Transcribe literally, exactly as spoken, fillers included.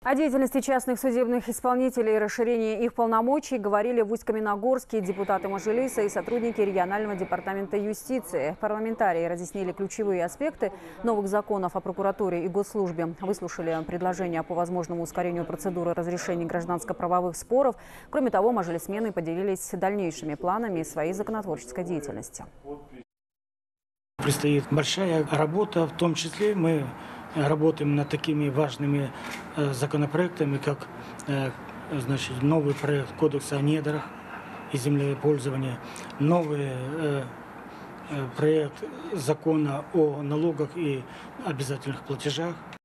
О деятельности частных судебных исполнителей и расширении их полномочий говорили в Усть-Каменогорске депутаты Мажилиса и сотрудники регионального департамента юстиции. Парламентарии разъяснили ключевые аспекты новых законов о прокуратуре и госслужбе, выслушали предложения по возможному ускорению процедуры разрешения гражданско-правовых споров. Кроме того, мажилисмены поделились дальнейшими планами своей законотворческой деятельности. Предстоит большая работа, в том числе мы работаем над такими важными законопроектами, как значит, новый проект Кодекса о недрах и землепользовании, новый проект закона о налогах и обязательных платежах.